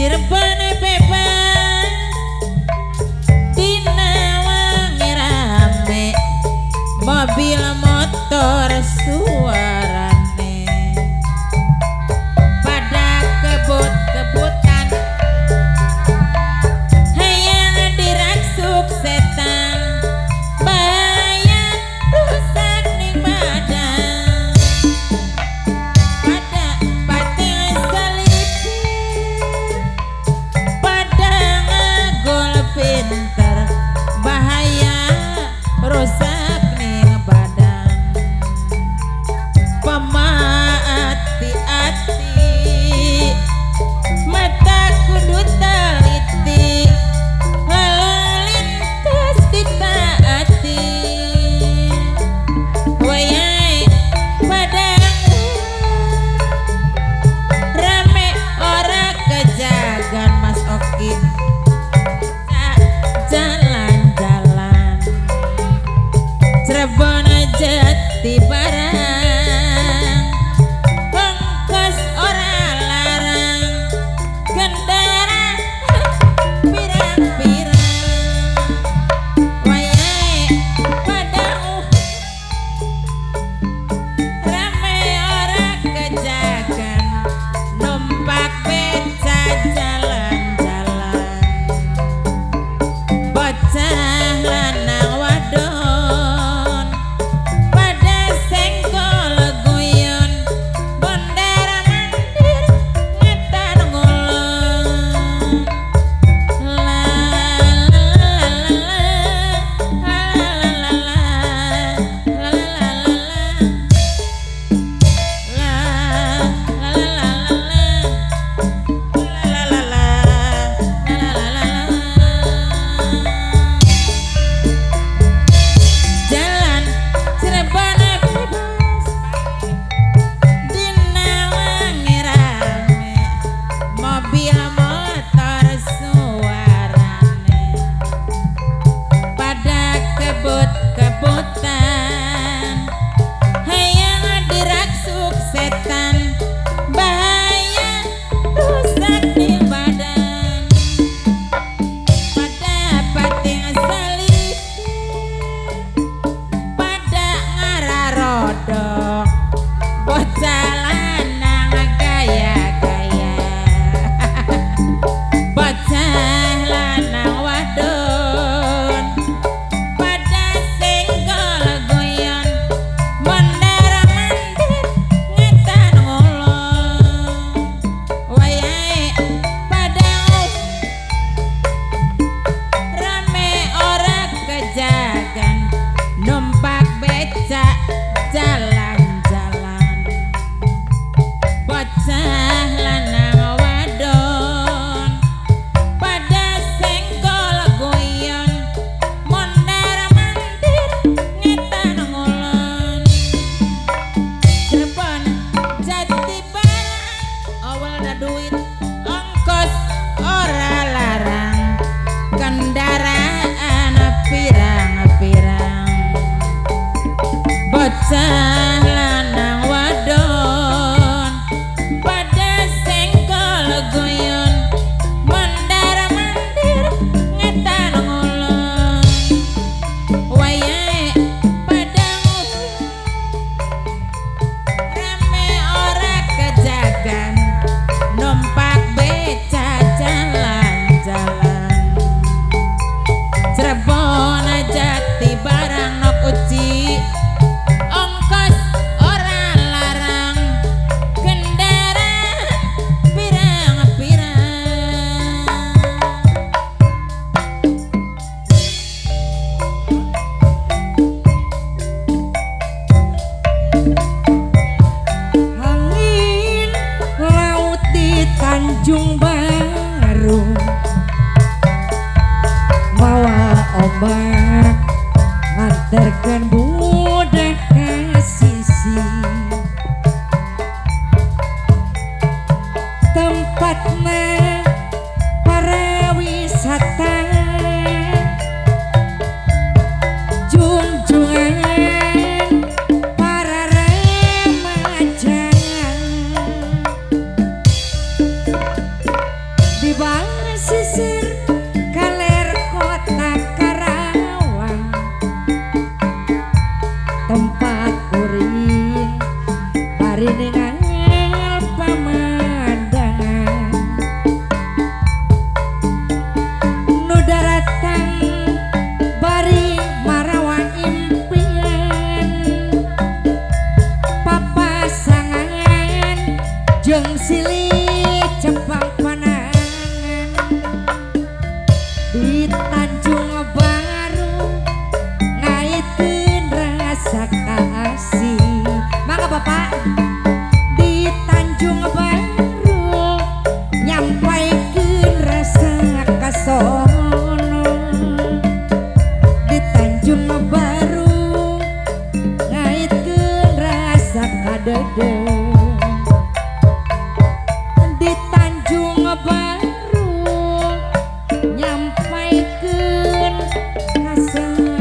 Cirebon bebas dina wangi rame mobil motor suarane pada kebut-kebutan hayang diraksuk setan bahaya rusak ning badan pada pating seliti pada ngagol pinter bahaya rusak ning badan pemaati-ati mata kudu teliti lalu lintas ditaati wayai padang rame ora kejagan Mas Oki jalan-jalan Cirebon Jati barang ongkos ora larang gendara pirang-pirang wayai padang rame ora kejagan numpak beca jalan-jalan bocah lanang wadon pada senggol guyon bondar mandir ngetan ngulon la jalan Cirebon bebas dina wangi rame mobil motor suarane pada kebut-kebutan hayang diraksuk setan bahaya rusak ning badan pada pating seliti pada ngararodok bocah lanang gaya-gaya bocah lanang wadon pada senggol guyon mondar mandir ngetan ngulon wayai padang rame ora kejagan numpak beca jalan-jalan bocah lanang wadon pada senggol guyon mondar mandir ngetan ngulon Cirebon Jati barang awalna duit ongkos ora larang kendaraan pirang-pirang bocah lanang wadon pada senggol guyon mondar mandir ngetan ngulon wayai padang rame ora kejagan numpak beca jalan-jalan Cirebon Jati barang nok uci ongkos ora larang kendaraan pirang-pirang angin laut di Tanjung Baru bawa ombak nganterkeun budak ka sisi tempatna para wisata junjungan para remaja di apa Pak? Di Tanjung Baru nyampaikeun rasa kasono. Di Tanjung Baru ngaitkeun rasa kadede. Di Tanjung Baru nyampaikeun rasa